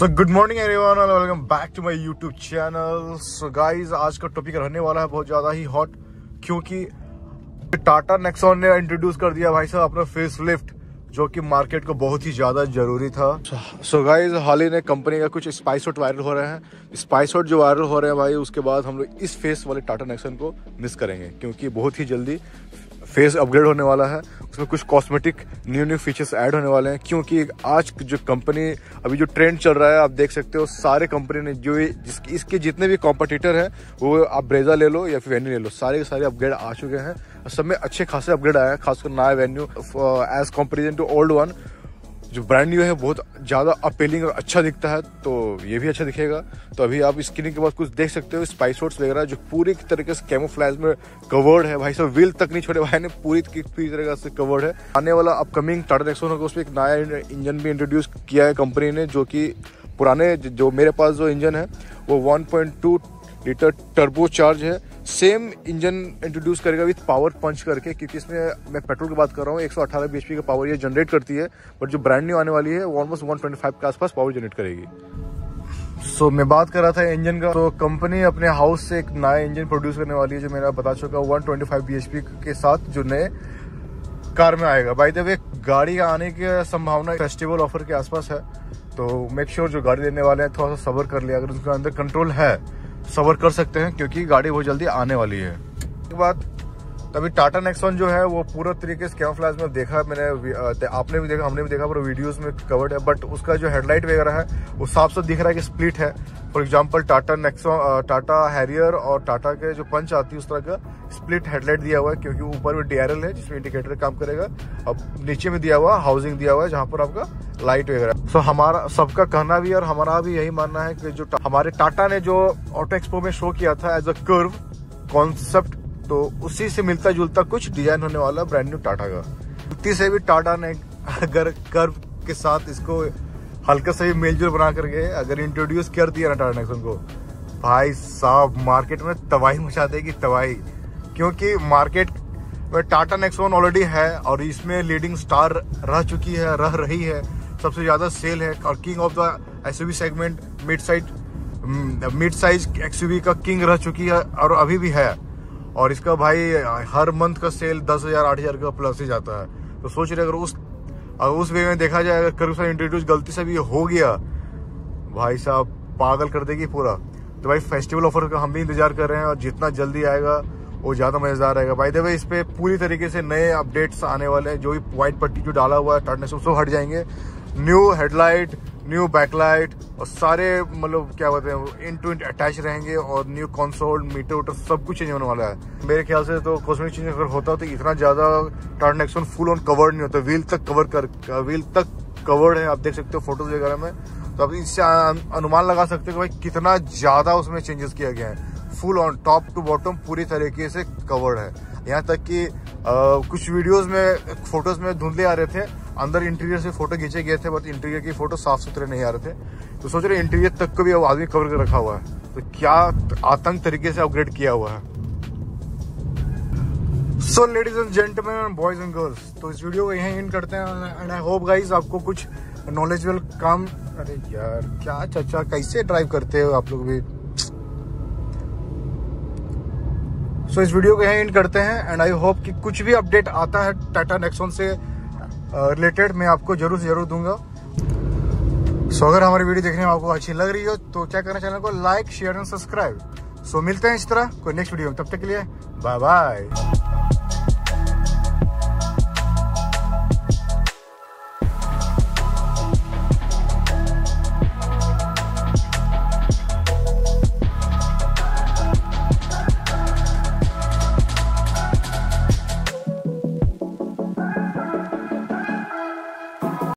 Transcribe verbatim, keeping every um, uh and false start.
सो good morning everyone और welcome back to my YouTube channel. So guys, आज का topic रहने वाला है बहुत ज़्यादा ही हॉट, क्योंकि टाटा नेक्सॉन ने इंट्रोड्यूस कर दिया भाई साहब अपना फेस लिफ्ट, जो कि मार्केट को बहुत ही ज़्यादा जरूरी था। सो गाइस, हाल ही में कंपनी का कुछ स्पाइस शॉट वायरल हो रहे हैं। स्पाइस शॉट जो वायरल हो रहे हैं भाई, उसके बाद हम लोग इस फेस वाले टाटा नेक्सॉन को मिस करेंगे, क्योंकि बहुत ही जल्दी फेस अपग्रेड होने वाला है। उसमें कुछ cosmetic new new features add होने वाले हैं, क्योंकि आज जो कंपनी अभी जो ट्रेंड चल रहा है आप देख सकते हो, सारे कंपनी ने जो जिसके इसके जितने भी कॉम्पिटिटर हैं, वो आप ब्रेजा ले लो या फिर वेन्यू ले लो, सारे के सारे अपग्रेड आ चुके हैं। सब में अच्छे खासे अपग्रेड आए हैं, खासकर नया Venue as comparison to old one. जो ब्रांड न्यू है बहुत ज़्यादा अपीलिंग और अच्छा दिखता है, तो ये भी अच्छा दिखेगा। तो अभी आप स्क्रीन के बाद कुछ देख सकते हो, स्पाइस शॉट्स वगैरह जो पूरी तरीके से कैमोफ्लेज में कवर्ड है भाई साहब। व्हील तक नहीं छोड़े भाई ने, पूरी पूरी तरीके से कवर्ड है। आने वाला अपकमिंग टाटा नेक्सॉन होगा, उसमें एक नया इंजन भी इंट्रोड्यूस किया है कंपनी ने, जो कि पुराने जो मेरे पास जो इंजन है वो one point two litre turbo charge है। सेम इंजन इंट्रोड्यूस करेगा विथ पावर पंच करके, क्योंकि इसमें मैं पेट्रोल की बात कर रहा हूँ, एक सौ अठारह बीएचपी का पावर ये जनरेट करती है, बट जो ब्रांड न्यू आने वाली है वो ऑलमोस्ट वन ट्वेंटी फाइव के आसपास पावर जनरेट करेगी। सो so, मैं बात कर रहा था इंजन का, तो कंपनी अपने हाउस से एक नया इंजन प्रोड्यूस करने वाली है, जो मैंने बता चुका वन ट्वेंटी फाइव बीएचपी के साथ जो नए कार में आएगा। बाय द वे, गाड़ी का आने की संभावना फेस्टिवल ऑफर के आसपास है, तो मेक श्योर जो गाड़ी लेने वाले हैं थोड़ा सा सब्र कर लिया, अगर उसके अंदर कंट्रोल है सबर कर सकते हैं, क्योंकि गाड़ी बहुत जल्दी आने वाली है। एक बात, तभी टाटा नेक्सॉन जो है वो पूरा तरीके से कैमोफ्लेज में देखा मैंने, आपने भी देखा, हमने भी देखा, पर वीडियोस में कवर्ड है, बट उसका जो हेडलाइट वगैरह है वो साफ साफ दिख रहा है कि स्प्लिट है। For example Tata Nexon, Tata Harrier और टाटा के जो पंच आती है उस तरह का स्प्लिट हेडलाइट दिया हुआ है, क्योंकि ऊपर में डीआरएल है जिसमें इंडिकेटर काम करेगा, अब नीचे में दिया हुआ हाउसिंग दिया हुआ है जहाँ पर आपका लाइट वगैरह। सो so, हमारा सबका कहना भी और हमारा भी यही मानना है कि जो हमारे टाटा ने जो ऑटो एक्सपो में शो किया था एज अ कर्व कॉन्सेप्ट, तो उसी से मिलता जुलता कुछ डिजाइन होने वाला ब्रांड न्यू टाटा का। गलती से भी टाटा ने अगर कर्व के साथ इसको हल्का सा भी मेलजोल बना करके अगर इंट्रोड्यूस कर दिया ना टाटा नेक्सॉन को, भाई साहब मार्केट में तबाही मचा देगी, तबाही। क्योंकि मार्केट में टाटा नेक्सॉन ऑलरेडी है और इसमें लीडिंग स्टार रह चुकी है, रह रही है, सबसे ज्यादा सेल है, और king of the SUV segment mid size mid size XUV का किंग रह चुकी है और अभी भी है। और इसका भाई हर मंथ का सेल दस हजार आठ हजार का प्लस ही जाता है। तो सोच रहे अगर उस उस वे में देखा जाए, अगर कर्व इंट्रोड्यूस गलती से भी हो गया, भाई साहब पागल कर देगी पूरा। तो भाई फेस्टिवल ऑफर का हम भी इंतजार कर रहे हैं, और जितना जल्दी आएगा वो ज्यादा मजेदार रहेगा। बाय द वे, इस पे पूरी तरीके से नए अपडेट्स आने वाले हैं, जो भी व्हाइट पट्टी जो डाला हुआ है टाटा नेक्सॉन सब हट जाएंगे। न्यू हेडलाइट, न्यू बैकलाइट और सारे मतलब क्या बोलते हैं इन टू अटैच रहेंगे, और न्यू कंसोल मीटर वोटर सब कुछ चेंज होने वाला है। मेरे ख्याल से तो कॉस्मेटिक चेंज अगर होता तो इतना ज्यादा Tata Nexon full on covered नहीं होता, व्हील तक कवर कर व्हील तक कवर्ड है, आप देख सकते हो फोटोज वगैरह में। तो आप इससे अनुमान लगा सकते हो कि भाई कितना ज्यादा उसमें चेंजेस किया गया है। Full on top to bottom पूरी तरीके से कवर्ड है, यहाँ तक कि कुछ वीडियोस में फोटोज में धुंधले आ रहे थे, अंदर इंटीरियर से फोटो खींचे गए थे, बट इंटीरियर की फोटो साफ सुथरे नहीं आ रहे थे। तो सोच रहे इंटीरियर तक को भी अब आदमी कवर कर रखा हुआ है, तो क्या आतंक तरीके से अपग्रेड किया हुआ है। So ladies and gentleman, boys and girls, तो इस वीडियो को यहीं एंड करते हैं, एंड आई होप गाइज आपको कुछ नॉलेजेबल काम। अरे यार क्या चाचा, कैसे ड्राइव करते हो आप लोग भी। सो so, इस वीडियो को यहीं एंड करते हैं, एंड आई होप कि कुछ भी अपडेट आता है टाटा नेक्सॉन से रिलेटेड मैं आपको जरूर से जरूर दूंगा। सो so, अगर हमारी वीडियो देखने में आपको अच्छी लग रही हो तो क्या करना, चैनल को like share and subscribe. So मिलते हैं इस तरह कोई नेक्स्ट वीडियो में, तब तक के लिए बाय बाय।